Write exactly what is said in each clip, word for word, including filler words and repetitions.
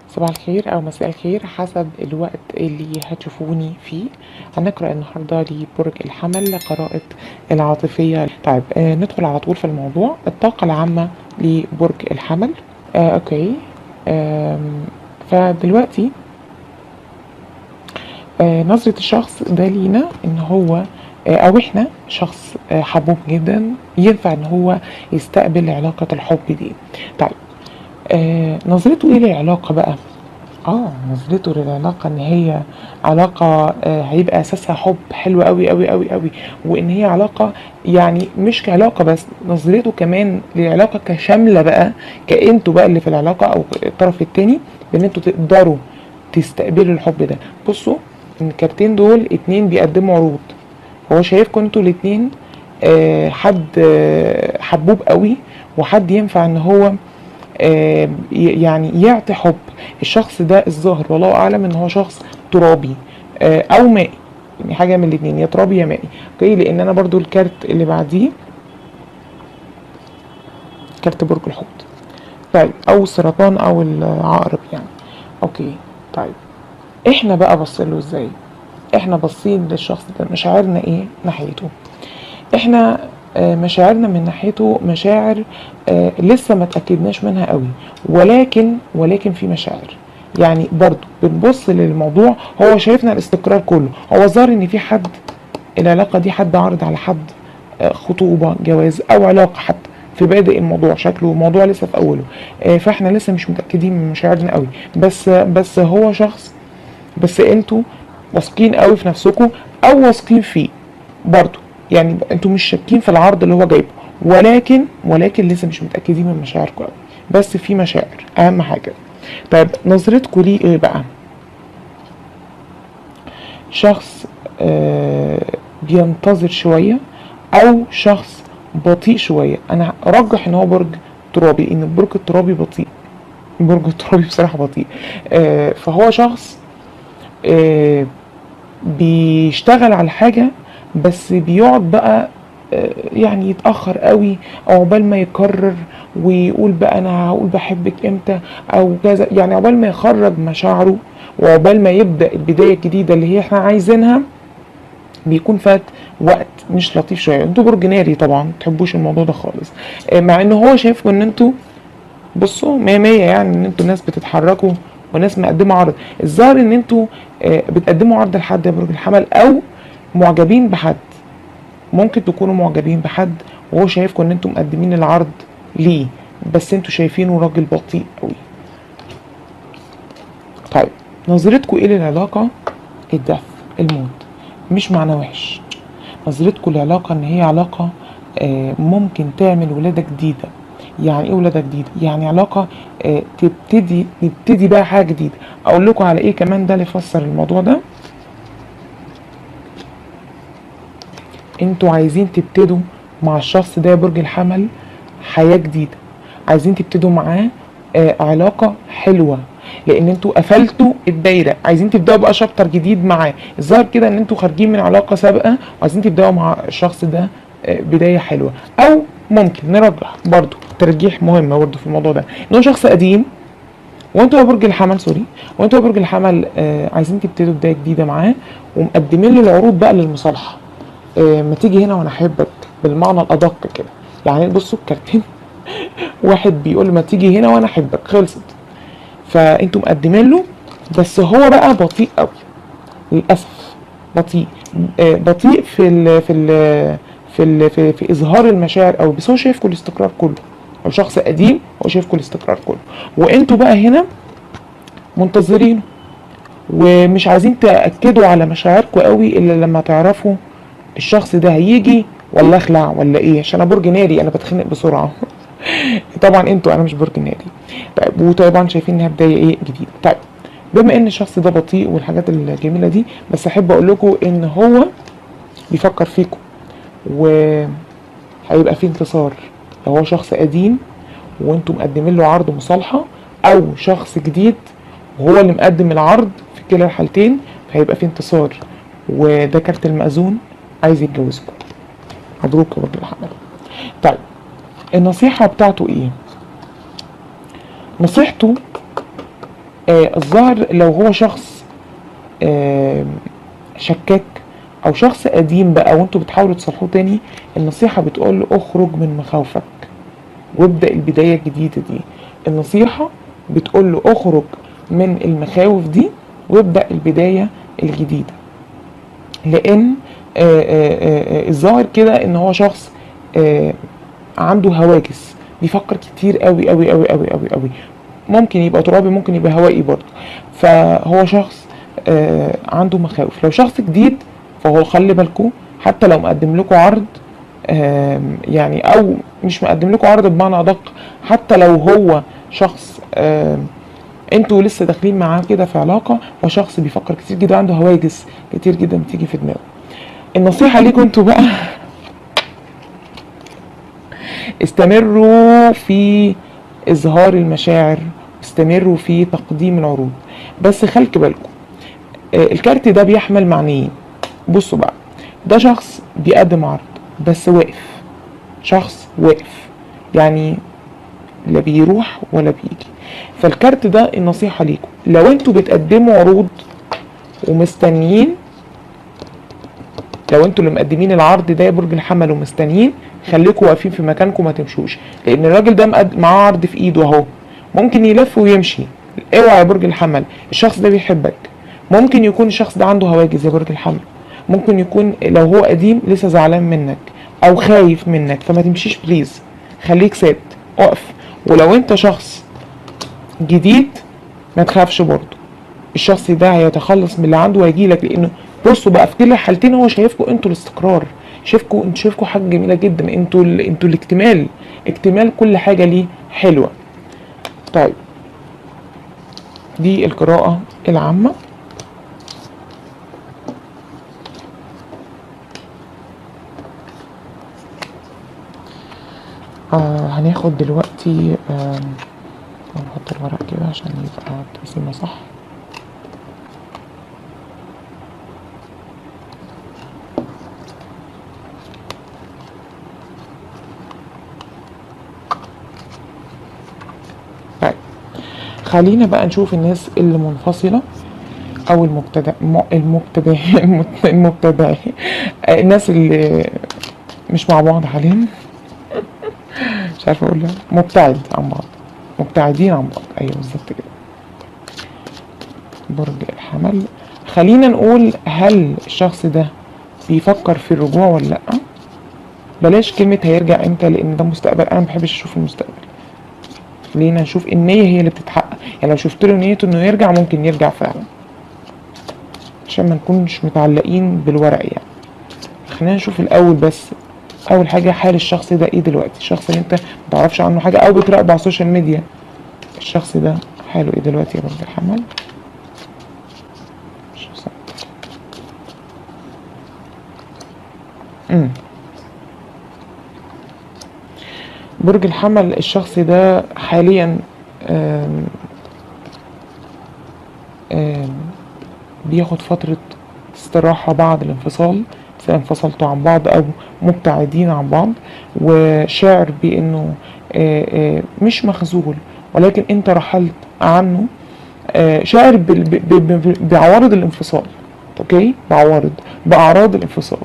صباح الخير او مساء الخير حسب الوقت اللي هتشوفوني فيه. هنقرأ النهاردة لبرج الحمل قراءة العاطفية. طيب آه ندخل على طول في الموضوع. الطاقة العامة لبرج الحمل. آه اوكي. آه فدلوقتي آه نظرة الشخص ده لينا ان هو آه او احنا شخص آه حبوب جدا، ينفع ان هو يستقبل علاقة الحب دي. طيب آه نظرته ايه للعلاقة بقى؟ اه نظرته للعلاقة ان هي علاقة آه هيبقى اساسها حب حلو قوي قوي قوي قوي، وان هي علاقة يعني مش كعلاقة بس، نظرته كمان للعلاقة كشاملة بقى، كأنتوا بقى اللي في العلاقة او الطرف التاني، بان انتوا تقدروا تستقبلوا الحب ده. بصوا ان الكارتين دول اتنين بيقدموا عروض، هو شايفكم انتوا الاتنين آه حد آه حبوب قوي، وحد ينفع ان هو آه يعني يعطي حب. الشخص ده الظاهر والله اعلم ان هو شخص ترابي آه او مائي، يعني حاجه من الاثنين، يا ترابي يا مائي. اوكي، لان انا برضو الكارت اللي بعديه كارت برج الحوت. طيب او السرطان او العقرب يعني. اوكي طيب احنا بقى بصيله ازاي؟ احنا باصين للشخص ده مشاعرنا ايه ناحيته؟ احنا آه مشاعرنا من ناحيته مشاعر آه لسه ما تأكدناش منها قوي، ولكن ولكن في مشاعر. يعني برضو بنبص للموضوع، هو شايفنا الاستقرار كله، هو ظهر ان في حد العلاقة دي حد عرض على حد آه خطوبة جواز او علاقة حتى في بادئ الموضوع، شكله الموضوع لسه في اوله. آه فاحنا لسه مش متأكدين من مشاعرنا قوي، بس بس هو شخص، بس انتوا واثقين قوي في نفسكم او واثقين فيه برضو، يعني انتوا مش شاكين في العرض اللي هو جايبه، ولكن ولكن لسه مش متاكدين من مشاعركم قوي، بس في مشاعر اهم حاجه. طيب نظرتكم ليه ايه بقى؟ شخص آه بينتظر شويه، او شخص بطيء شويه. انا ارجح ان هو برج ترابي، لان البرج الترابي بطيء، البرج الترابي بصراحه بطيء. آه فهو شخص آه بيشتغل على حاجه، بس بيقعد بقى يعني يتأخر قوي، او عقبال ما يقرر ويقول بقى انا هقول بحبك امتى او كذا، يعني عقبال ما يخرج مشاعره وعقبال ما يبدأ البداية الجديدة اللي هي احنا عايزينها، بيكون فات وقت مش لطيف شوية. انتوا برج ناري طبعا متحبوش الموضوع ده خالص، مع ان هو شايفكم ان انتوا بصوا مية مية، يعني ان انتوا ناس بتتحركوا وناس مقدمة عرض. الظاهر ان انتوا بتقدموا عرض لحد يا برج الحمل، او معجبين بحد، ممكن تكونوا معجبين بحد وهو شايفكم ان انتم مقدمين العرض ليه، بس انتوا شايفينه راجل بطيء قوي. طيب نظرتكم ايه للعلاقة؟ الدف الموت، مش معنى وحش. نظرتكم للعلاقة ان هي علاقة آه ممكن تعمل ولادة جديدة. يعني ايه ولادة جديدة؟ يعني علاقة آه تبتدي نبتدي بقى حاجة جديدة. اقول لكم على ايه كمان ده اللي يفسر الموضوع ده. انتوا عايزين تبتدوا مع الشخص ده برج الحمل حياة جديدة، عايزين تبتدوا معاه آه علاقة حلوة، لان انتوا قفلتوا الدايرة، عايزين تبدأوا بقى شابتر جديد معاه. الظاهر كده ان انتوا خارجين من علاقة سابقة وعايزين تبدأوا مع الشخص ده آه بداية حلوة. او ممكن نرجح برضو ترجيح مهم برضو في الموضوع ده، ان هو شخص قديم وانتوا يا برج الحمل سوري وانتوا يا برج الحمل آه عايزين تبتدوا بداية جديدة معاه، ومقدمين له العروض بقى للمصالحة. آه ما تيجي هنا وانا احبك بالمعنى الادق كده. يعني بصوا الكارتين واحد بيقول ما تيجي هنا وانا احبك، خلصت. فانتوا مقدمين له، بس هو بقى بطيء قوي للاسف، بطيء آه بطيء في ال في ال في ال في, في اظهار المشاعر قوي، بس هو شايفكم الاستقرار كله. هو شخص قديم، هو شايفكم الاستقرار كله، وانتوا بقى هنا منتظرينه ومش عايزين تاكدوا على مشاعركم قوي الا لما تعرفوا الشخص ده هيجي ولا اخلع ولا ايه، عشان انا برج ناري انا بتخنق بسرعه. طبعا انتوا انا مش برج ناري. طيب وطبعا شايفين انها بدايه ايه جديده. طيب بما ان الشخص ده بطيء والحاجات الجميله دي، بس احب اقول لكم ان هو بيفكر فيكم وهيبقى فيه انتصار. لو هو شخص قديم وانتم مقدمين له عرض مصالحه، او شخص جديد وهو اللي مقدم العرض، في كلا الحالتين فهيبقى فيه انتصار. وده كارت المأذون عايز يتجوزكم. مبروك يا برج الحمل. طيب النصيحة بتاعته ايه؟ نصيحته آه الظاهر لو هو شخص آه شكاك او شخص قديم بقى وانتوا بتحاولوا تصلحوه تاني، النصيحة بتقول له اخرج من مخاوفك وابدأ البداية الجديدة دي. النصيحة بتقول له اخرج من المخاوف دي وابدأ البداية الجديدة، لان آه آه آه الظاهر كده ان هو شخص آه عنده هواجس، بيفكر كتير قوي قوي قوي قوي قوي قوي، ممكن يبقى ترابي ممكن يبقى هوائي برضه. فهو شخص آه عنده مخاوف. لو شخص جديد فهو خلي بالكم، حتى لو مقدم لكم عرض آه يعني او مش مقدم لكم عرض بمعنى ادق، حتى لو هو شخص آه انتوا لسه داخلين معاه كده في علاقه، هو شخص بيفكر كتير جدا، عنده هواجس كتير جدا بتيجي في دماغه. النصيحه ليكم انتوا بقى استمروا في اظهار المشاعر، استمروا في تقديم العروض، بس خلي بالكم آه الكارت ده بيحمل معنيين. بصوا بقى، ده شخص بيقدم عرض بس واقف، شخص واقف يعني لا بيروح ولا بيجي. فالكارت ده النصيحة ليكم، لو انتوا بتقدموا عروض ومستنيين، لو انتوا اللي مقدمين العرض ده يا برج الحمل ومستنيين، خليكم واقفين في مكانكم ما تمشوش، لان الراجل ده معاه عرض في ايده اهو، ممكن يلف ويمشي. اوعى يا برج الحمل، الشخص ده بيحبك. ممكن يكون الشخص ده عنده هواجس يا برج الحمل، ممكن يكون لو هو قديم لسه زعلان منك او خايف منك، فما تمشيش بليز، خليك ثابت اقف. ولو انت شخص جديد ما تخافش برضه، الشخص ده هيتخلص من اللي عنده وهيجيلك، لانه بصوا بقى في كل الحالتين هو شايفكم انتوا الاستقرار، شايفكم انتوا، شايفكم حاجه جميله جدا، انتوا ال... انتوا الاكتمال، اكتمال كل حاجه ليه حلوه. طيب دي القراءه العامه. آه هناخد دلوقتي آه نحط الورق كده عشان يبقى التقسيمه صح. طيب خلينا بقى نشوف الناس اللي منفصله او المبتدع المبتدع المبتدع الناس اللي مش مع بعض حاليا، مش عارفه اقول مبتعد عن بعض، مبتعدين عن بعض، ايوه بالظبط كده. برج الحمل، خلينا نقول هل الشخص ده بيفكر في الرجوع ولا لا؟ بلاش كلمه هيرجع امتى، لان ده مستقبل، انا ما بحبش اشوف المستقبل. خلينا نشوف النيه هي اللي بتتحقق، يعني لو شفت له نيته انه يرجع ممكن يرجع فعلا، عشان ما نكونش متعلقين بالورق يعني. خلينا نشوف الاول بس، اول حاجه حال الشخص ده ايه دلوقتي، الشخص اللي انت ما تعرفش عنه حاجه او بتراقبه على السوشيال ميديا، الشخص ده حاله ايه دلوقتي يا برج الحمل؟ امم برج الحمل الشخص ده حاليا آم آم بياخد فترة استراحة بعد الانفصال، سواء انفصلتوا عن بعض او مبتعدين عن بعض، وشاعر بانه مش مخذول ولكن انت رحلت عنه، شاعر بعوارض الانفصال، اوكي، بعوارض باعراض الانفصال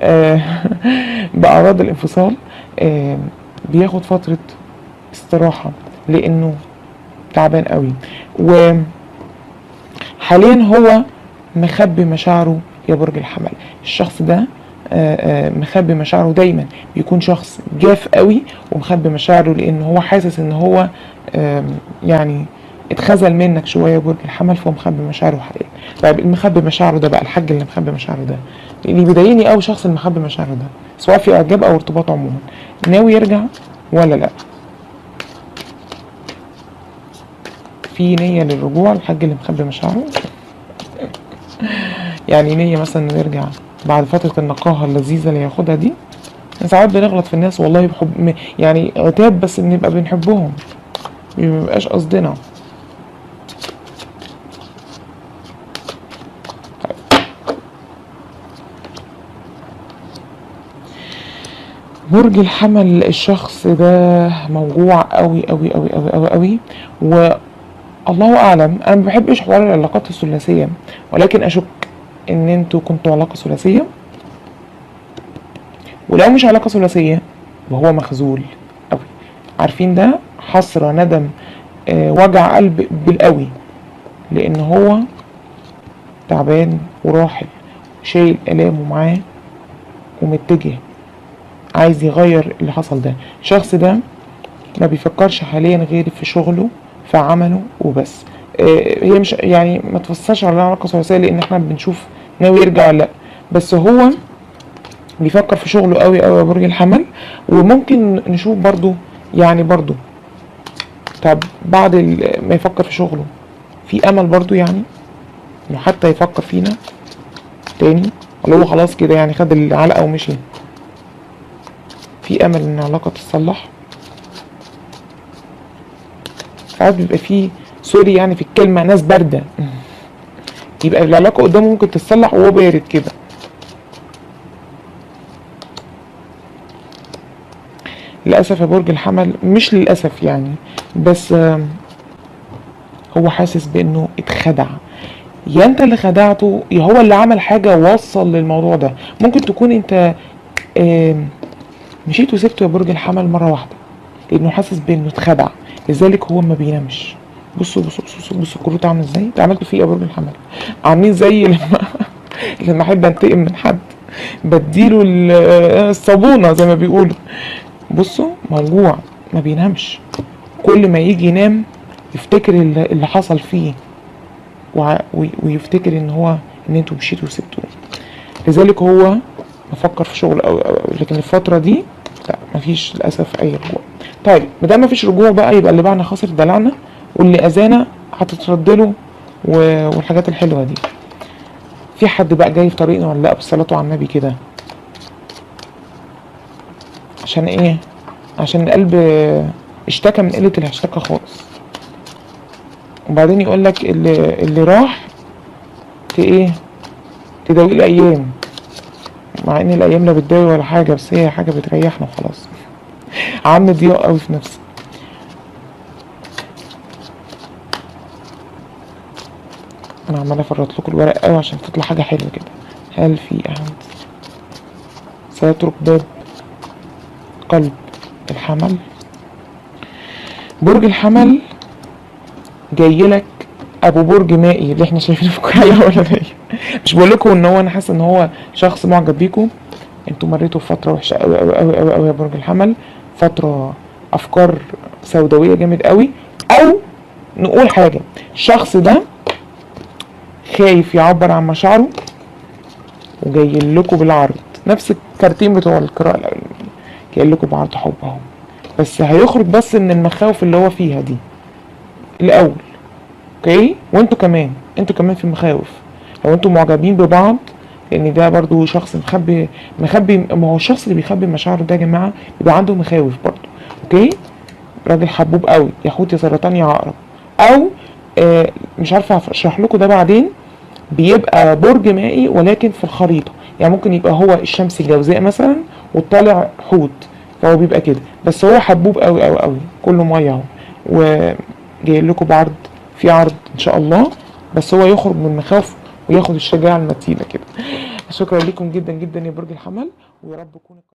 باعراض الانفصال بياخد فترة استراحة لانه تعبان قوي، وحاليا هو مخبي مشاعره يا برج الحمل. الشخص ده مخبي مشاعره، دايما بيكون شخص جاف قوي ومخبي مشاعره، لان هو حاسس ان هو يعني اتخذل منك شويه يا برج الحمل، فهو مخبي مشاعره حاليا. طيب المخبي مشاعره ده بقى، الحاج اللي مخبي مشاعره ده، اللي بيضايقني قوي شخص المخبي مشاعره ده، سواء في اعجاب او ارتباط عموما، ناوي يرجع ولا لا؟ في نيه للرجوع الحاج اللي مخبي مشاعره؟ يعني نيه مثلا انه يرجع بعد فتره النقاهه اللذيذه اللي هياخدها دي. ساعات بنغلط في الناس والله بحب، يعني عتاب، بس بنبقى بنحبهم، مبيبقاش قصدنا. برج الحمل الشخص ده موجوع قوي قوي قوي قوي قوي قوي، الله اعلم، انا ما بحبش حوار العلاقات الثلاثيه، ولكن اشك ان انتوا كنتوا علاقه ثلاثيه، ولو مش علاقه ثلاثيه وهو مخذول قوي. عارفين ده حسره ندم آه وجع قلب بالقوي، لان هو تعبان وراحل شايل الامه معاه ومتجه عايز يغير اللي حصل ده. الشخص ده ما بيفكرش حاليا غير في شغله في عمله وبس. آه هي مش يعني ما تفسرش على علاقه ثلاثيه لان احنا بنشوف ناوي يرجع ولا لا، بس هو بيفكر في شغله قوي قوي يا برج الحمل. وممكن نشوف برضو يعني برضو طب بعد ما يفكر في شغله في امل برضو يعني انه حتى يفكر فينا تاني، ولا هو خلاص كده يعني خد العلقه ومشي؟ في امل ان العلاقه تتصلح. ساعات بيبقى فيه سوري يعني في الكلمه ناس بارده، يبقى العلاقه قدامه ممكن تتصلح وهو بارد كده. للاسف يا برج الحمل، مش للاسف يعني، بس هو حاسس بانه اتخدع. يا انت اللي خدعته يا هو اللي عمل حاجه ووصل للموضوع ده. ممكن تكون انت مشيت وسبته يا برج الحمل مره واحده لانه حاسس بانه اتخدع، لذلك هو ما بينامش. بصوا بصوا بصوا بصوا الكروت عامل ازاي، انت عملتوا فيه يا برج الحمل عاملين زي لما لما احب انتقم من حد بديله الصابونه زي ما بيقولوا. بصوا موجوع ما بينامش، كل ما يجي ينام يفتكر اللي حصل فيه ويفتكر ان هو ان انتوا مشيتوا وسبتوه، لذلك هو بفكر في شغل أو, أو لكن الفتره دي لا مفيش للاسف اي رجوع. طيب مادام مفيش رجوع بقى يبقى اللي باعنا خسر دلعنا، واللي اذانا هتتردله والحاجات الحلوه دي. في حد بقى جاي في طريقنا ولا لا بالصلاه على النبي كده؟ عشان ايه؟ عشان القلب اشتكى من قله الاشتكى خالص، وبعدين يقول لك اللي اللي راح في ايه تداوي الايام، مع ان الايام لا بتداوي ولا حاجه، بس هي حاجه بتريحنا وخلاص. عم ضياء قوي في نفسي. انا عمال افرط لكم الورق قوي عشان تطلع حاجه حلوه كده. هل في احد سيترك باب قلب الحمل؟ برج الحمل جاي لك ابو برج مائي اللي احنا شايفينه في الكره الاولانيه. مش بقول لكم ان هو انا حاسه ان هو شخص معجب بيكم، انتوا مريتوا بفتره وحشه قوي قوي قوي قوي قوي يا برج الحمل، فتره افكار سوداويه جامد قوي. او نقول حاجه، الشخص ده خايف يعبر عن مشاعره وجاي لكم بالعرض، نفس الكارتين بتوع القراءه الاولانيه، جاي لكم بعرض حب اهو، بس هيخرج بس من المخاوف اللي هو فيها دي الاول. اوكي؟ وانتوا كمان انتوا كمان في مخاوف لو انتوا معجبين ببعض، لان ده برضو شخص مخبي مخبي ما هو الشخص اللي بيخبي مشاعره ده يا جماعه بيبقى عنده مخاوف برضو. اوكي؟ راجل حبوب قوي، يا حوت يا سرطان يا عقرب، او آه مش عارفه اشرح لكم ده بعدين. بيبقى برج مائي ولكن في الخريطه، يعني ممكن يبقى هو الشمس الجوزاء مثلا والطالع حوت، فهو بيبقى كده، بس هو حبوب قوي قوي قوي كله ميه اهو. وجاي لكم بعرض، في عرض ان شاء الله، بس هو يخرج من المخاوف وياخد الشجاعه المتينه كده. شكرا لكم جدا جدا يا برج الحمل، ويا رب تكونوا